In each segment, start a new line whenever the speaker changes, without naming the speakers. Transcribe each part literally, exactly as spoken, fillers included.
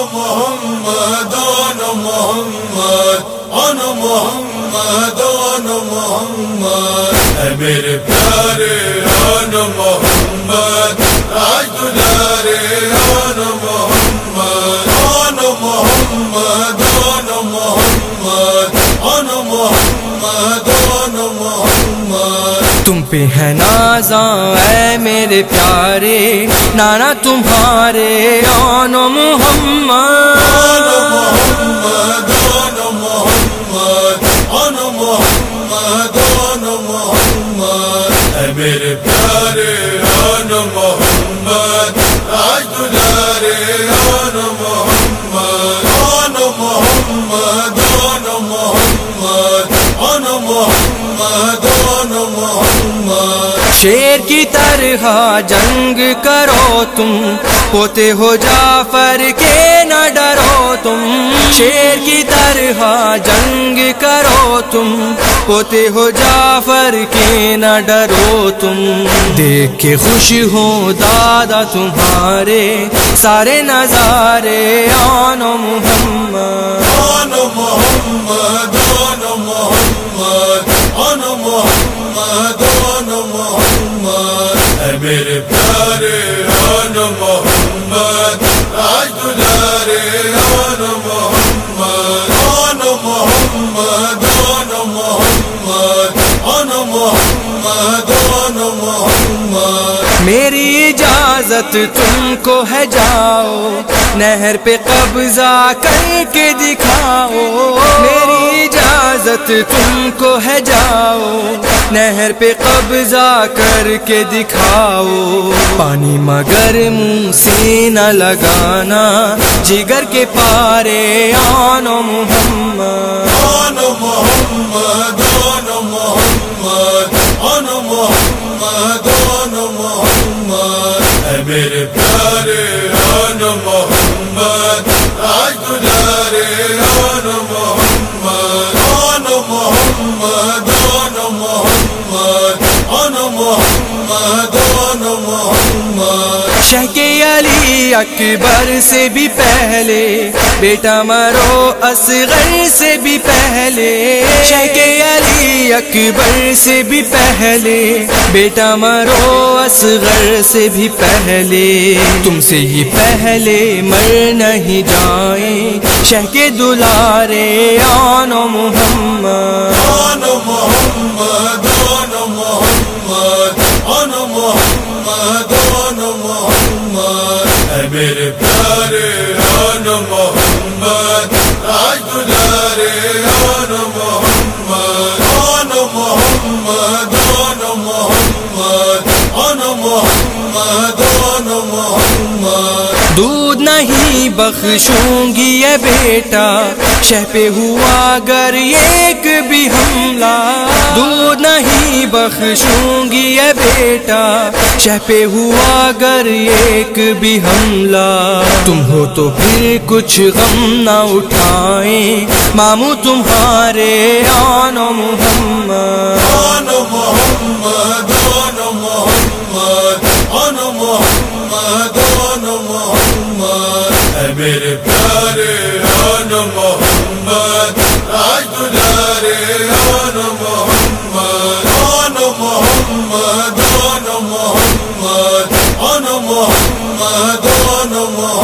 محمد آن محمد آن محمد آن محمد اے میرے پیارے آن محمد آج دلارے آن محمد آن محمد آن محمد آن محمد آن محمد
تم پہ ہے نازاں اے میرے پیارے نانا تمہارے آن محمد
آن محمد آن محمد آن محمد آن محمد اے میرے پیارے آن محمد آج دلارے آن محمد آن محمد آن محمد آن محمد آن محمد
شیر کی طرح جنگ کرو تم پوتے ہو جعفر کے نہ ڈرو تم شیر کی طرح جنگ کرو تم پوتے ہو جعفر کے نہ ڈرو تم دیکھ کے خوش ہو دادا تمہارے سارے نظارے آن محمد
آن محمد آن محمد آن محمد آن محمد اے میرے پیارے آن محمد آج دلارے آن محمد آن محمد آن محمد آن محمد آن محمد
میری اجازت تم کو ہے جاؤ نہر پہ قبضہ کر کے دکھاؤ میری اجازت تم کو ہے جاؤ نہر پہ قبضہ کر کے دکھاؤ پانی مگر منہ سے نہ لگانا جگر کے پارے آن محمد
آن محمد آن محمد آن محمد آن محمد اے میرے پیارے آن محمد آج دلارے آن محمد آن محمد آن محمد آن محمد آن محمد
شہ کے علی اکبر سے بھی پہلے بیٹا مرو اصغر سے بھی پہلے شہ کے علی اکبر سے بھی پہلے بیٹا مرو اصغر سے بھی پہلے تم سے ہی پہلے مر نہیں جائیں شہ کے دلارے آن محمد
آن محمد آن محمد آن محمد آن محمد اے میرے پیارے آن محمد آج دلارے آن محمد آن محمد آن محمد آن محمد آن محمد
دودھ نہیں بخشوں گی یہ بیٹا شہ پہ ہوا اگر ایک بھی حملہ دودھ نہیں بخشوں گی یہ بیٹا شہ پہ ہوا اگر ایک بھی حملہ تم ہو تو پھر کچھ غم نہ اٹھائیں ماموں تمہارے آن محمد
آن محمد آن محمد آن محمد آن محمد اے میرے پیارے آن محمد آج دلارے آن محمد آن محمد آن محمد آن محمد آن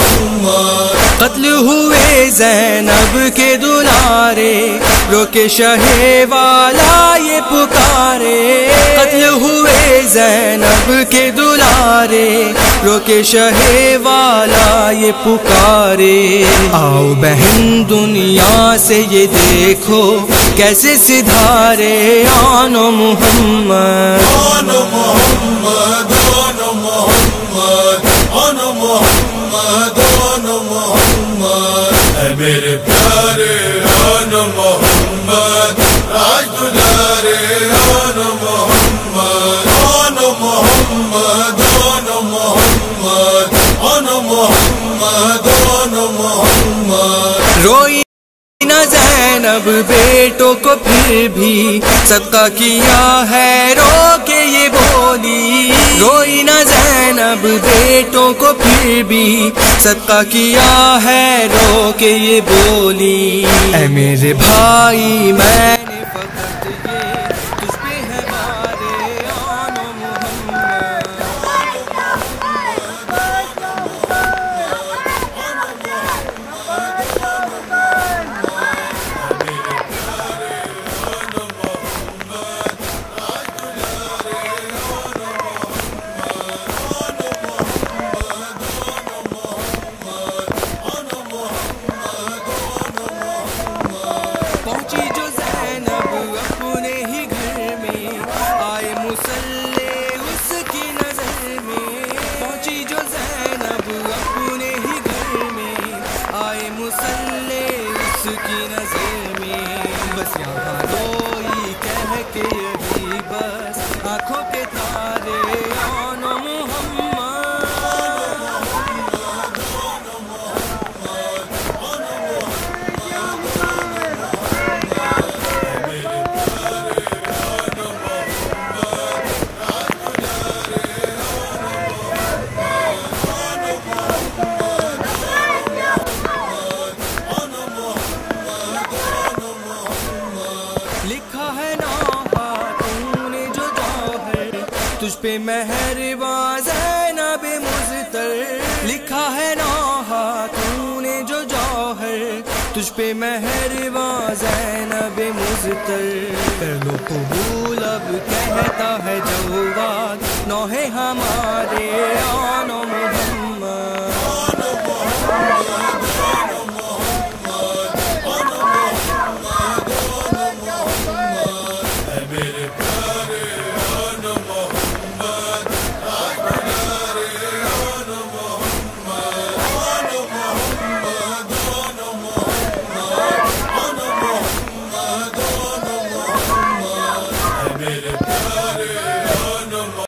محمد
قتل ہوئے زینب کے دلارے روکے شہ والا یہ پکارے قتل ہوئے زینب کے دلارے روکے شہ والا یہ پکارے آؤ بہن دنیا سے یہ دیکھو کیسے سدھارے آن محمد
آن محمد آن محمد آن محمد آن محمد اے میرے پیارے آن محمد آج دلارے آن محمد آن محمد آن محمد آن محمد آن محمد
روئی نہ زینب بیٹوں کو پھر بھی صدقہ کیا ہے رو کے یہ بولی، روئی نہ زینب بیٹوں کو پھر بھی صدقہ کیا ہے رو کے یہ بولی، اے میرے بھائی میں نے فقط یہ تجھ پہ ہے بارے آن محمد، پہنچی جو زینب اپنے ہی گھر میں، آئے مسلح اس کی نظر میں، پہنچی جو زینب اپنے ہی گھر میں، آئے مسلح اس کی نظر میں، بس یہاں روئی کہہ کے یہی بس آنکھوں کے تارے آن محمد، لکھا ہے نوحہ تو نے جو جوہر تجھ پہ مہرباں زینب مضطر، لکھا ہے نوحہ تو نے جو جوہر تجھ پہ مہرباں زینب مضطر، کر لو قبول اب کہتا ہے جواد نوحے ہمارے آن محمد،
میرے